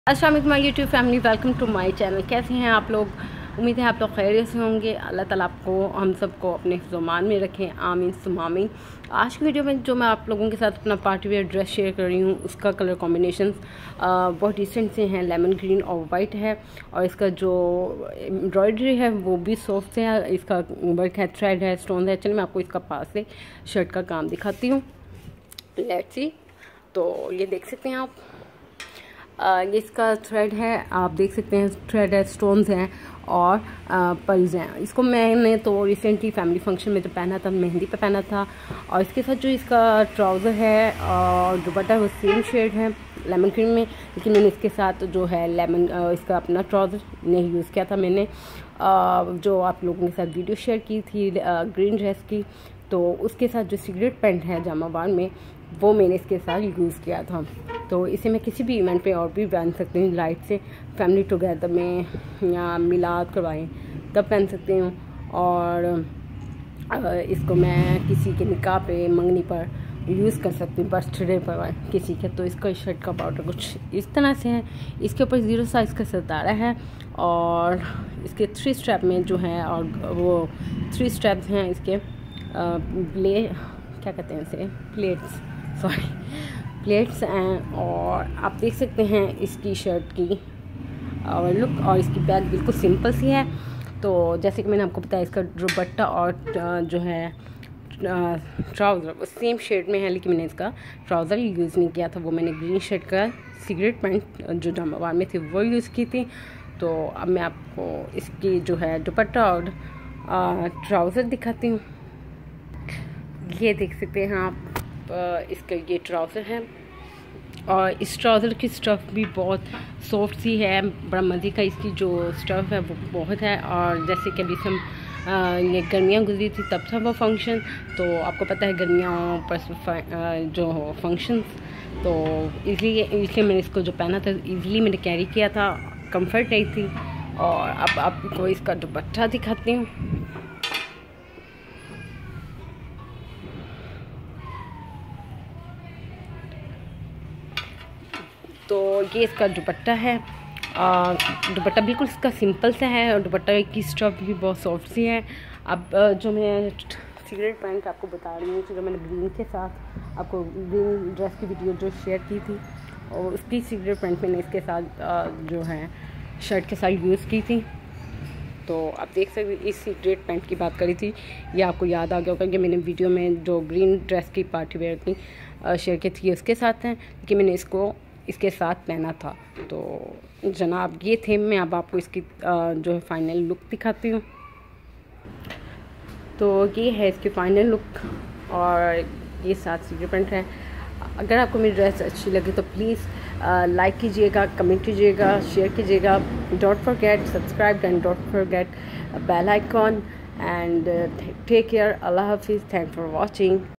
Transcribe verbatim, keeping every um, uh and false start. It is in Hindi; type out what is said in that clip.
अस्सलाम वालेकुम my YouTube family, welcome to my channel. कैसे हैं आप लोग? उम्मीद है आप लोग खैरियत से होंगे। अल्लाह ताला आपको हम सबको अपने ज़ुमान में रखें, आमीन सुमामीन। आज की वीडियो में जो मैं आप लोगों के साथ अपना पार्टी वेयर ड्रेस शेयर कर रही हूँ, उसका कलर कॉम्बिनेशन बहुत डिसेंट से हैं। लेमन ग्रीन और वाइट है, और इसका जो एम्ब्रॉयडरी है वो भी सॉफ्ट है। इसका वर्क है, थ्रेड है, स्टोन है। चलिए मैं आपको इसका पास से शर्ट का काम दिखाती हूँ। Let's see. तो ये देख सकते हैं आप, ये इसका थ्रेड है, आप देख सकते हैं थ्रेड है, स्टोन्स हैं और पल्स हैं। इसको मैंने तो रिसेंटली फैमिली फंक्शन में जो पहना था, मेहंदी पे पहना था। और इसके साथ जो इसका ट्राउज़र है और दुपट्टा है वो सेम शेड है, लेमन ग्रीन में। लेकिन मैंने इसके साथ जो है लेमन इसका अपना ट्राउज़र नहीं यूज़ किया था मैंने, जो आप लोगों के साथ वीडियो शेयर की थी ग्रीन ड्रेस की। तो उसके साथ जो सिगरेट पैंट है जामावार में, वो मैंने इसके साथ यूज़ किया था। तो इसे मैं किसी भी इवेंट पे और भी पहन सकती हूँ, लाइट से फैमिली टुगेदर में या मिलाद करवाएं तब पहन सकती हूँ। और इसको मैं किसी के निकाह पे, मंगनी पर यूज़ कर सकती हूँ, बर्थडे पर किसी के। तो इसका शर्ट का पाउडर कुछ इस तरह से है। इसके ऊपर ज़ीरो साइज़ का सितारा है और इसके थ्री स्ट्रैप में जो है, और वो थ्री स्ट्रैप्स हैं इसके प्ले क्या कहते हैं इसे, प्लेट्स, सॉरी प्लेट्स हैं। और आप देख सकते हैं इसकी शर्ट की और लुक, और इसकी बैग बिल्कुल सिंपल सी है। तो जैसे कि मैंने आपको बताया, इसका दुपट्टा और जो है ट्राउज़र वो सेम शेड में है, लेकिन मैंने इसका ट्राउज़र यूज़ नहीं किया था। वो मैंने ग्रीन शर्ट का सिगरेट पैंट जो जामावार में थी वो यूज़ की थी। तो अब मैं आपको इसकी जो है दुपट्टा और ट्राउज़र दिखाती हूँ। ये देख सकते हैं आप, इसका ये ट्राउज़र है और इस ट्राउज़र की स्टफ़ भी बहुत सॉफ्ट सी है। बड़ा मज़े का इसकी जो स्टफ़ है वो बहुत है। और जैसे कि अभी हम ये गर्मियाँ गुजरी थी तब था वो फंक्शन, तो आपको पता है गर्मियों पर जो फंक्शन, तो इसलिए इसलिए मैंने इसको जो पहना था इजीली मैंने कैरी किया था, कंफर्ट रही थी। और अब आपको इसका दुपट्टा दिखाती हूँ। तो ये इसका दुपट्टा है, दुपट्टा बिल्कुल इसका सिंपल सा है और दुपट्टा की स्टफ़ भी बहुत सॉफ्ट सी है। अब जो मैं सिगरेट पैंट आपको बता रही हूँ, जो मैंने ग्रीन के साथ आपको ग्रीन ड्रेस की वीडियो जो शेयर की थी, और उसकी सिगरेट पैंट मैंने इसके साथ जो है शर्ट के साथ यूज़ की थी। तो आप देख सकते इस सिगरेट पैंट की बात करी थी, ये आपको याद आ गया होगा कि मैंने वीडियो में जो ग्रीन ड्रेस की पार्टी वेयर की शेयर की थी उसके साथ हैं, लेकिन मैंने इसको इसके साथ पहना था। तो जनाब ये थे, मैं अब आपको इसकी जो है फाइनल लुक दिखाती हूँ। तो ये है इसकी फाइनल लुक, और ये साथ सिगरेट पैंट है। अगर आपको मेरी ड्रेस अच्छी लगे तो प्लीज़ लाइक कीजिएगा, कमेंट कीजिएगा, शेयर कीजिएगा। Don't forget subscribe and don't forget bell icon and take care. अल्लाह हाफिज़। Thank for watching.